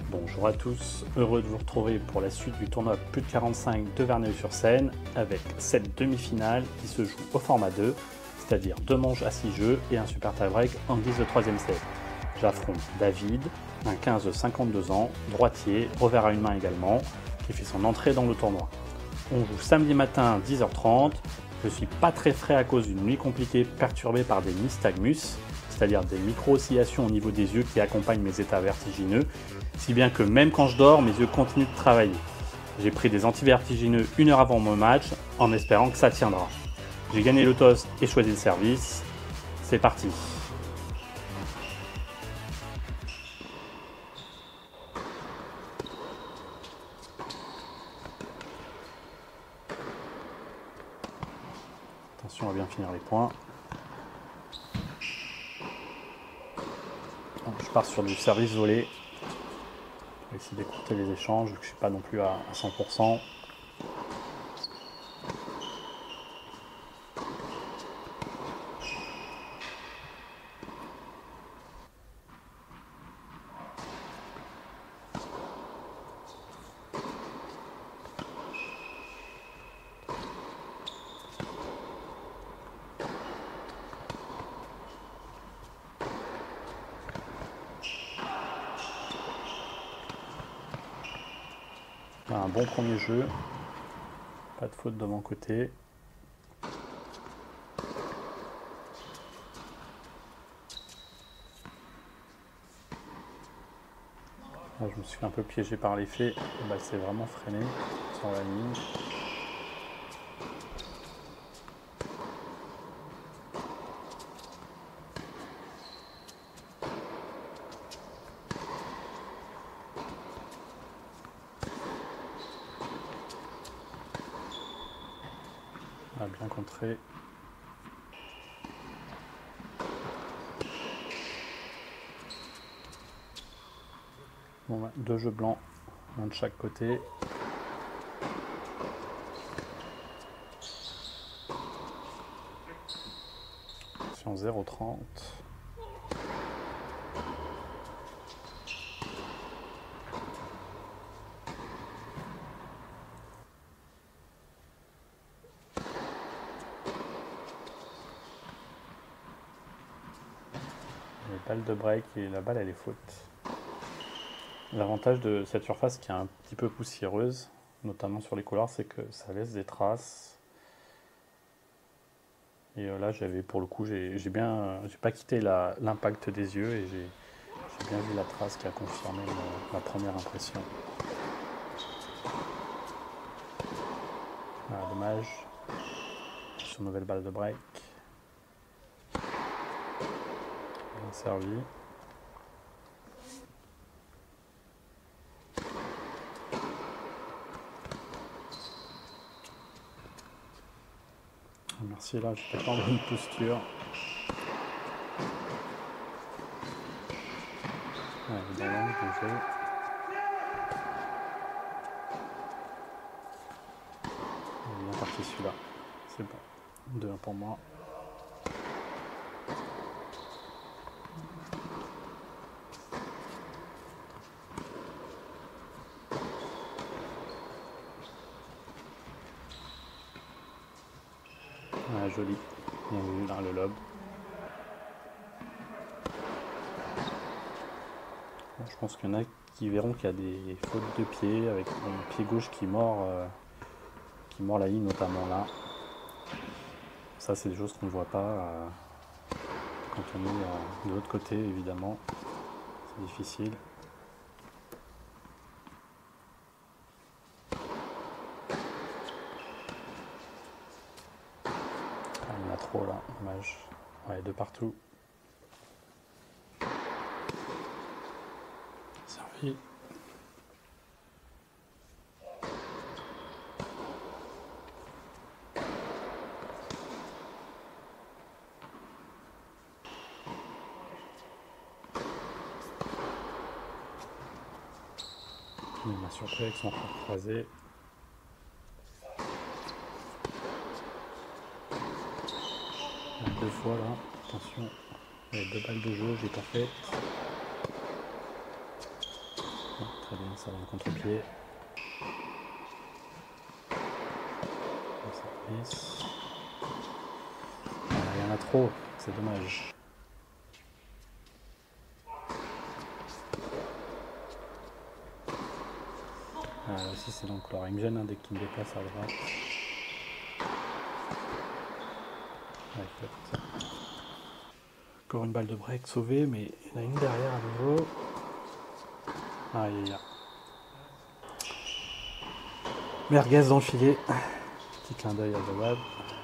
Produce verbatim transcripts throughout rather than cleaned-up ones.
Bonjour à tous, heureux de vous retrouver pour la suite du tournoi plus de quarante-cinq de Verneuil-sur-Seine avec cette demi-finale qui se joue au format deux, c'est-à-dire deux manches à six jeux et un super tie-break en guise de troisième set. J'affronte David, un quinze de cinquante-deux ans, droitier, revers à une main également, qui fait son entrée dans le tournoi. On joue samedi matin à dix heures trente, je suis pas très frais à cause d'une nuit compliquée perturbée par des nystagmus, c'est-à-dire des micro-oscillations au niveau des yeux qui accompagnent mes états vertigineux, si bien que même quand je dors, mes yeux continuent de travailler. J'ai pris des antivertigineux une heure avant mon match, en espérant que ça tiendra. J'ai gagné le toss et choisi le service. C'est parti. Attention à bien finir les points. Je pars sur du service volé. Je vais essayer d'écourter les échanges, vu que je ne suis pas non plus à cent pour cent. Un bon premier jeu, pas de faute de mon côté. Là, je me suis fait un peu piégé par l'effet, la balle s'est vraiment freinée sur la ligne. On a bien contré. Bon, bah, deux jeux blancs, un de chaque côté. Sur zéro trente. Les balles de break et la balle elle est faute. L'avantage de cette surface qui est un petit peu poussiéreuse, notamment sur les couloirs, c'est que ça laisse des traces. Et là, j'avais pour le coup, j'ai bien, j'ai pas quitté l'impact des yeux et j'ai bien vu la trace qui a confirmé ma, ma première impression. Voilà, dommage. Sur nouvelle balle de break. Bien servi. Merci, là, je peux pas en bonne posture. Ouais, le ballon, bien joué. Il est bien parti celui-là. C'est bon. deux un pour moi. Ah, joli. Bien vu dans le lobe. Bon, je pense qu'il y en a qui verront qu'il y a des fautes de pied avec mon pied gauche qui mord, euh, qui mord la ligne, notamment là. Ça, c'est des choses qu'on ne voit pas euh, quand on est euh, de l'autre côté, évidemment. C'est difficile. Ah, il y en a trop là, dommage. Ouais, de partout. Servi. Il m'a surpris avec son corps croisé. Deux fois là, attention, il y a deux balles de jeu, j'ai pas fait. Très bien, ça va en contre-pied. Il y en a trop, c'est dommage. Ah, aussi c'est donc leur engine hein, dès qu'il me déplace à droite. Ouais, encore une balle de break sauvée, mais il y en a une derrière à nouveau. Ah, il y a. Merguez dans le filet. Petit clin d'œil à Jawad.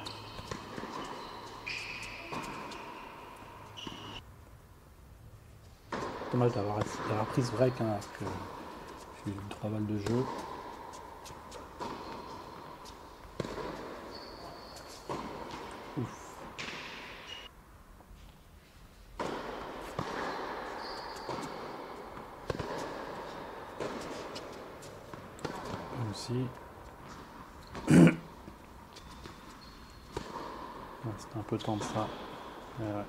Dommage d'avoir pris ce break hein, parce que j'ai eu trois balles de jeu. Ouf. Aussi. C'était un peu temps de ça. Mais ouais.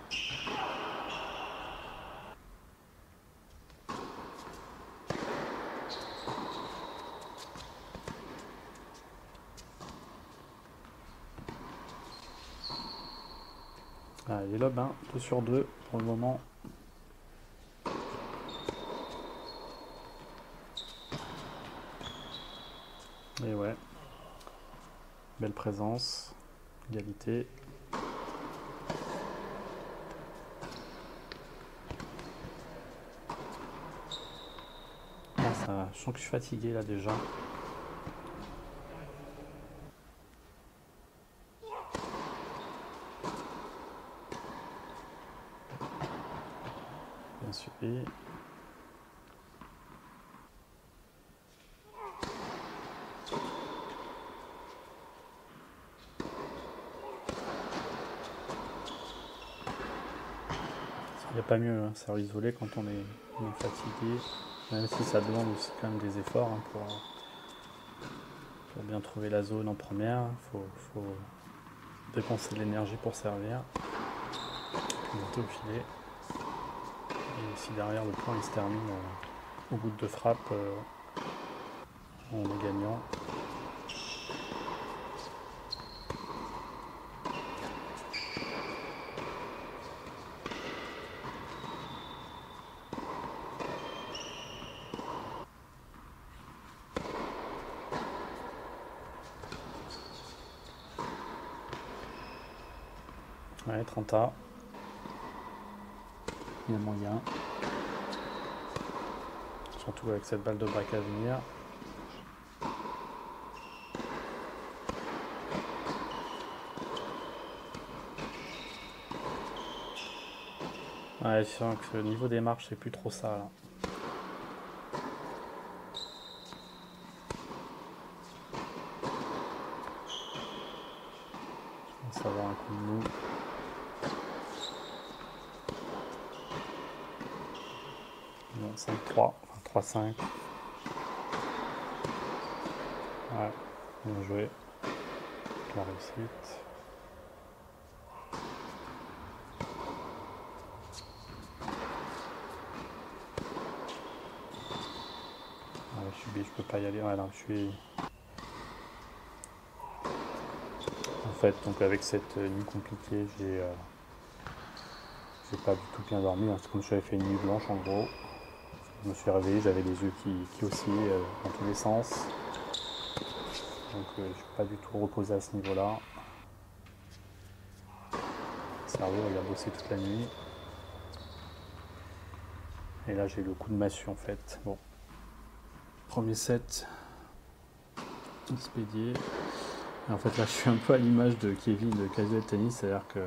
Ah, les lobes, hein, deux sur deux pour le moment. Et ouais. Belle présence. Égalité. Ah, ça, je sens que je suis fatigué là déjà. Bien suivi. Il n'y a pas mieux, hein, service volé quand on est, on est fatigué, même si ça demande aussi quand même des efforts hein, pour, pour bien trouver la zone en première. Il faut, faut dépenser de l'énergie pour servir. Monter au filet. Et si derrière le point il se termine euh, au bout de deux frappes, euh, on est gagnant. Ouais, trente A. Il y a moyen. Surtout avec cette balle de break à venir. Ouais, je sens que le niveau des marches, c'est plus trop ça là. Je pense avoir un coup de mou. Bon, cinq trois, enfin trois cinq. Ouais, bien joué. La réussite. Ouais, je suis B, je peux pas y aller. Ouais, là, je suis. En fait, donc avec cette nuit compliquée, j'ai euh, j'ai pas du tout bien dormi. Hein. C'est comme si j'avais fait une nuit blanche en gros. Je me suis réveillé, j'avais les yeux qui, qui oscillaient euh, dans tous les sens. Donc euh, je suis pas du tout reposé à ce niveau-là. Le cerveau il a bossé toute la nuit. Et là j'ai eu le coup de massue en fait. Bon. Premier set expédié. Et en fait là je suis un peu à l'image de Kevin de Casual Tennis, c'est-à-dire que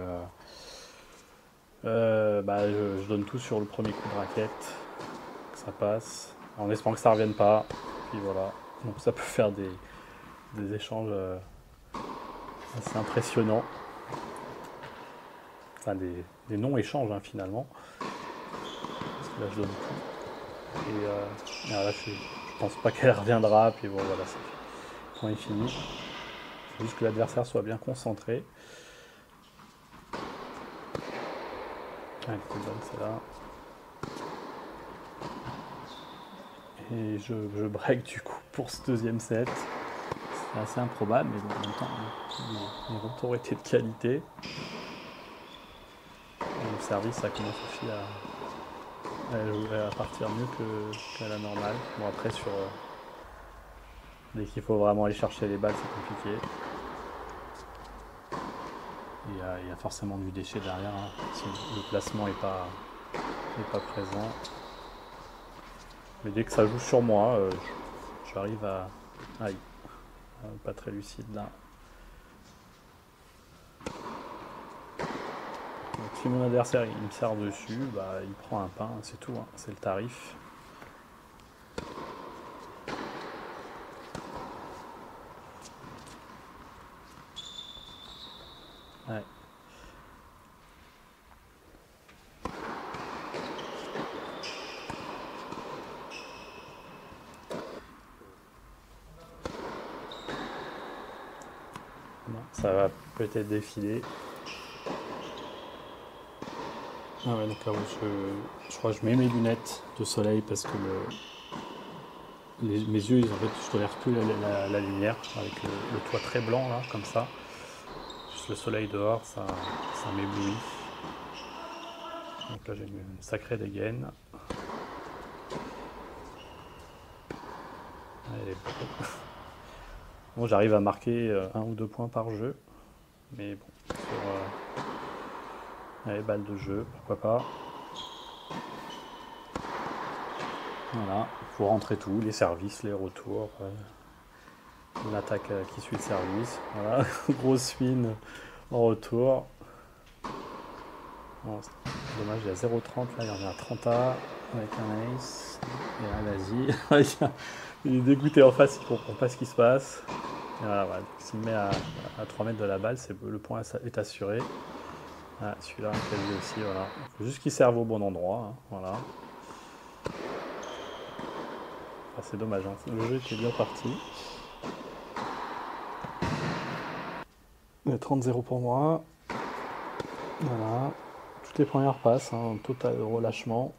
euh, bah, je, je donne tout sur le premier coup de raquette, que ça passe, en espérant que ça revienne pas. Puis voilà. Donc ça peut faire des, des échanges euh, assez impressionnants. Enfin des, des non-échanges hein, finalement. Parce que là je donne tout. Et, euh, et là je, je pense pas qu'elle reviendra. Puis bon voilà, c'est le point est fini. Il faut juste que l'adversaire soit bien concentré. Ah, elle était bonne celle-là. et je, je break du coup pour ce deuxième set. C'est assez improbable, mais bon, en même temps, les, les retours étaient de qualité. Et le service, ça commence aussi à, à, à partir mieux que, qu'à la normale. Bon, après, sur euh, dès qu'il faut vraiment aller chercher les balles, c'est compliqué. Il y, a, il y a forcément du déchet derrière, hein, si le placement n'est pas, est pas présent. Mais dès que ça joue sur moi, euh, j'arrive à... Aïe, euh, pas très lucide là. Donc, si mon adversaire il me sert dessus, bah, il prend un pain, c'est tout, hein, c'est le tarif. Ouais. Non, ça va peut-être défiler. Ah ouais, d'accord, je, je crois que je mets mes lunettes de soleil parce que le, les, mes yeux, ils, en fait, je tolère plus la, la, la lumière avec le, le toit très blanc là, comme ça. Juste le soleil dehors, ça, ça m'éblouit. Donc là, j'ai une sacrée dégaine. Elle est bonne. Bon, j'arrive à marquer un ou deux points par jeu, mais bon, sur euh, allez, balle de jeu, pourquoi pas. Voilà, il faut rentrer tout, les services, les retours, euh, l'attaque euh, qui suit le service. Voilà, grosse spin en retour. Bon, dommage, il y a zéro virgule trente, là il y en a trente A avec un ace. Et là, vas-y, il est dégoûté en face, il comprend pas ce qui se passe. Et voilà, voilà. S'il met à, à trois mètres de la balle, c'est, le point est assuré. Ah, celui-là, quasi aussi, voilà. Il faut juste qu'il serve au bon endroit, hein, voilà. Ah, c'est dommage, hein. Le jeu était bien parti. trente zéro pour moi. Voilà. Toutes les premières passes, hein, total relâchement.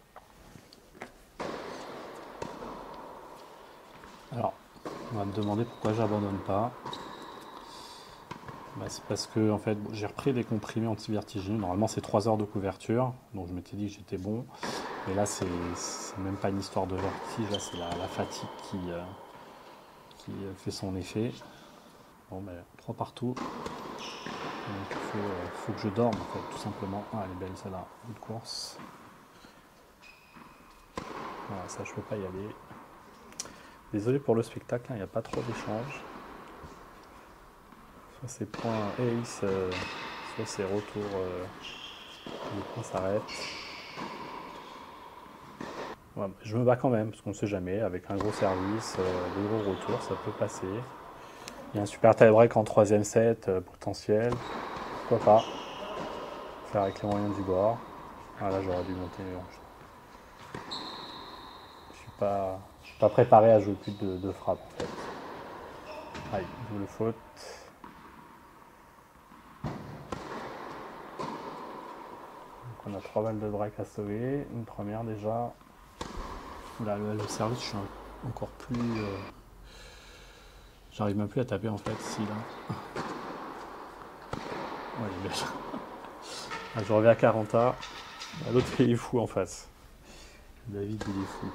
Alors, on va me demander pourquoi j'abandonne pas. Bah, c'est parce que en fait, j'ai repris des comprimés anti-vertigineux. Normalement, c'est trois heures de couverture, donc je m'étais dit que j'étais bon. Mais là, c'est même pas une histoire de vertige, là, c'est la, la fatigue qui, euh, qui fait son effet. Bon, ben, trois partout. Donc, il faut, euh, faut que je dorme, en fait, tout simplement. Ah, elle est belle celle-là, de course. Voilà, ça, je peux pas y aller. Désolé pour le spectacle, il n'y a pas trop d'échanges. Soit c'est points ace, euh, soit c'est retour, euh, les points s'arrêtent. Ouais, je me bats quand même, parce qu'on ne sait jamais, avec un gros service, euh, des gros retours, ça peut passer. Il y a un super tie-break en troisième set, euh, potentiel. Pourquoi pas faire avec les moyens du bord. Ah là, j'aurais dû monter. Je suis pas, je suis pas préparé à jouer plus de, de frappe en fait. Aïe, double faute. Donc on a trois balles de break à sauver. Une première déjà. Là, le, le service, je suis encore plus. Euh... J'arrive même plus à taper en fait ici là. Ouais, il est belle. Ah, je reviens à quarante A. L'autre il est fou en face. David il est fou.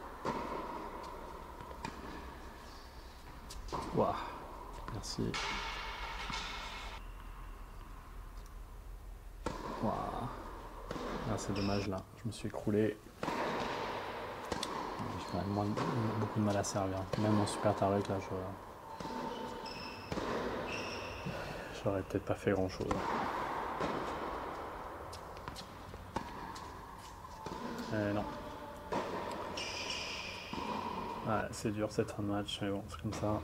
Waouh. Merci. Waouh. Ah, c'est dommage là. Je me suis écroulé. J'ai quand même moins, beaucoup de mal à servir. Même mon super tarek là, je... j'aurais peut-être pas fait grand chose. Euh, non. Ouais, c'est dur cette fin de match, mais bon, c'est comme ça.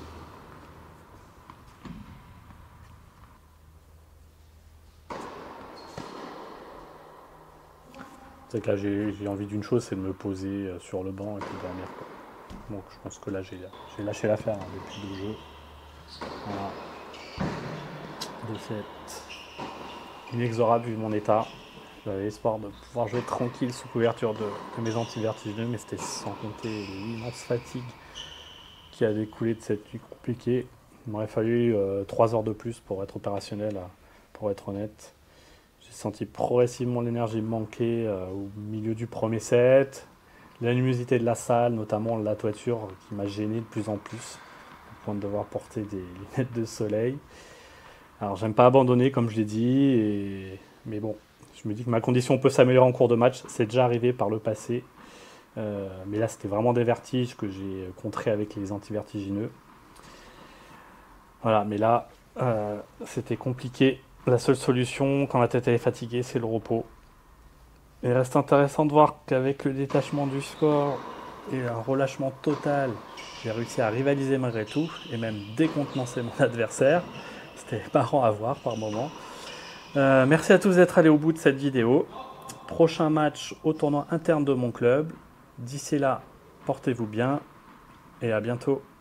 C'est que là, j'ai envie d'une chose, c'est de me poser sur le banc et de dormir, quoi. Donc je pense que là, j'ai lâché l'affaire hein, depuis deux jeux. Voilà. Défaite inexorable vu mon état. J'avais espoir de pouvoir jouer tranquille sous couverture de, de mes anti-vertigineux, mais c'était sans compter l'immense fatigue qui a découlé de cette nuit compliquée. Il m'aurait fallu euh, trois heures de plus pour être opérationnel, à, pour être honnête. J'ai senti progressivement l'énergie manquer euh, au milieu du premier set. La luminosité de la salle, notamment la toiture, qui m'a gêné de plus en plus, au point de devoir porter des lunettes de soleil. Alors j'aime pas abandonner, comme je l'ai dit, et... mais bon, je me dis que ma condition peut s'améliorer en cours de match. C'est déjà arrivé par le passé. Euh, mais là, c'était vraiment des vertiges que j'ai contrés avec les antivertigineux. Voilà, mais là, euh, c'était compliqué. La seule solution, quand la tête est fatiguée, c'est le repos. Il reste intéressant de voir qu'avec le détachement du score et un relâchement total, j'ai réussi à rivaliser malgré tout, et même décontenancer mon adversaire. C'était marrant à voir par moments. Euh, merci à tous d'être allés au bout de cette vidéo. Prochain match au tournoi interne de mon club. D'ici là, portez-vous bien et à bientôt.